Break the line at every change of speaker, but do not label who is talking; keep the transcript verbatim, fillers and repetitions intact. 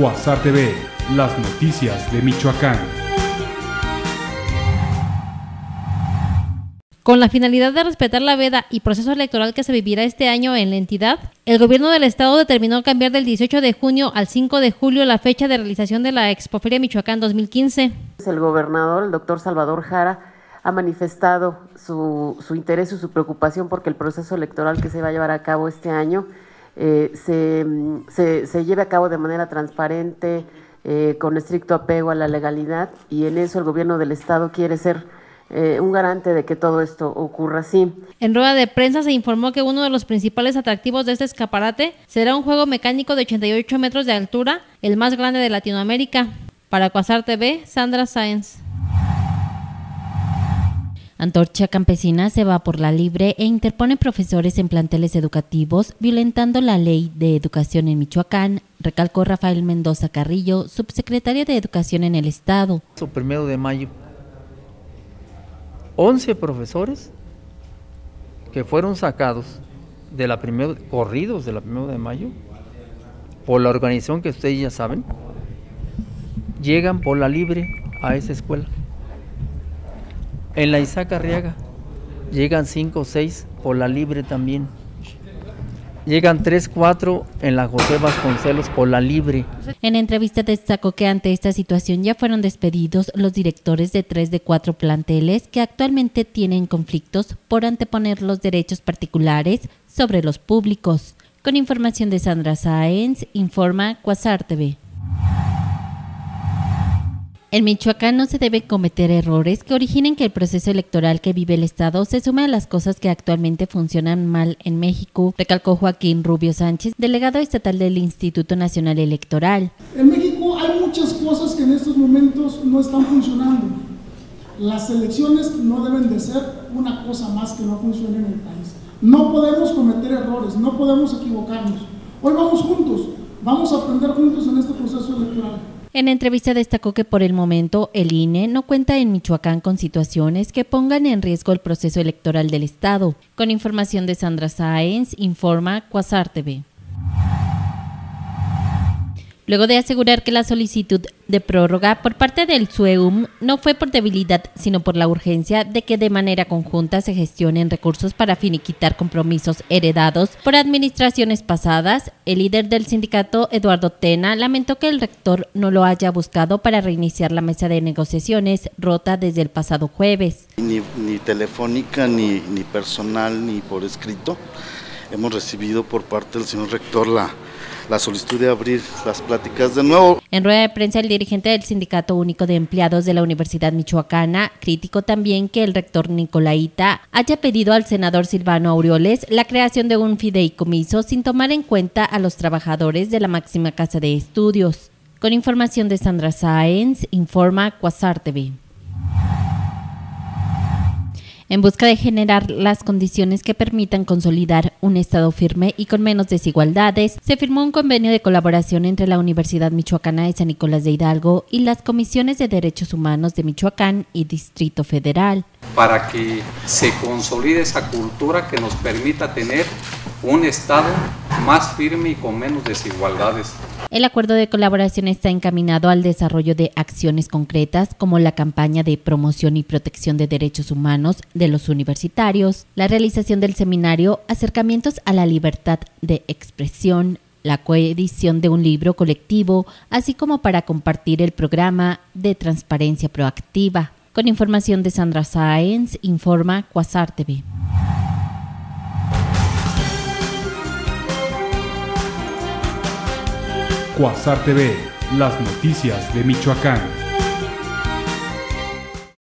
Cuasar T V, las noticias de Michoacán.
Con la finalidad de respetar la veda y proceso electoral que se vivirá este año en la entidad, el gobierno del estado determinó cambiar del dieciocho de junio al cinco de julio la fecha de realización de la Expoferia Michoacán dos mil quince.
El gobernador, el doctor Salvador Jara, ha manifestado su, su interés y su preocupación porque el proceso electoral que se va a llevar a cabo este año eh, se, se, se lleve a cabo de manera transparente, eh, con estricto apego a la legalidad, y en eso el gobierno del estado quiere ser eh, un garante de que todo esto ocurra así.
En rueda de prensa se informó que uno de los principales atractivos de este escaparate será un juego mecánico de ochenta y ocho metros de altura, el más grande de Latinoamérica. Para Cuasar T V, Sandra Sáenz.
Antorcha Campesina se va por la libre e interpone profesores en planteles educativos violentando la ley de educación en Michoacán, recalcó Rafael Mendoza Carrillo, subsecretario de Educación en el estado.
El primero de mayo, once profesores que fueron sacados de la primero, corridos de la primero de mayo, por la organización que ustedes ya saben, llegan por la libre a esa escuela. En la Isaac Arriaga llegan cinco o seis por la libre también. Llegan tres, cuatro en la José Vasconcelos por la libre.
En entrevista destacó que ante esta situación ya fueron despedidos los directores de tres de cuatro planteles que actualmente tienen conflictos por anteponer los derechos particulares sobre los públicos. Con información de Sandra Sáenz, informa Cuasar T V. En Michoacán no se deben cometer errores que originen que el proceso electoral que vive el estado se sume a las cosas que actualmente funcionan mal en México, recalcó Joaquín Rubio Sánchez, delegado estatal del Instituto Nacional Electoral.
En México hay muchas cosas que en estos momentos no están funcionando. Las elecciones no deben de ser una cosa más que no funcione en el país. No podemos cometer errores, no podemos equivocarnos. Hoy vamos juntos, vamos a aprender juntos en este proceso electoral.
En entrevista destacó que por el momento el I N E no cuenta en Michoacán con situaciones que pongan en riesgo el proceso electoral del estado. Con información de Sandra Sáenz, informa Cuasar T V. Luego de asegurar que la solicitud de prórroga por parte del S U E U M no fue por debilidad, sino por la urgencia de que de manera conjunta se gestionen recursos para finiquitar compromisos heredados por administraciones pasadas, el líder del sindicato, Eduardo Tena, lamentó que el rector no lo haya buscado para reiniciar la mesa de negociaciones rota desde el pasado jueves.
Ni, ni telefónica, ni, ni personal, ni por escrito. Hemos recibido por parte del señor rector la la solicitud de abrir las pláticas de nuevo.
En rueda de prensa, el dirigente del Sindicato Único de Empleados de la Universidad Michoacana criticó también que el rector Nicolaita haya pedido al senador Silvano Aureoles la creación de un fideicomiso sin tomar en cuenta a los trabajadores de la máxima casa de estudios. Con información de Sandra Sáenz, informa Cuasar T V. En busca de generar las condiciones que permitan consolidar un estado firme y con menos desigualdades, se firmó un convenio de colaboración entre la Universidad Michoacana de San Nicolás de Hidalgo y las Comisiones de Derechos Humanos de Michoacán y Distrito Federal.
Para que se consolide esa cultura que nos permita tener un estado más firme y con menos desigualdades.
El acuerdo de colaboración está encaminado al desarrollo de acciones concretas como la campaña de promoción y protección de derechos humanos de los universitarios, la realización del seminario Acercamientos a la Libertad de Expresión, la coedición de un libro colectivo, así como para compartir el programa de transparencia proactiva. Con información de Sandra Sáenz, informa Cuasar T V.
Cuasar T V, las noticias de Michoacán.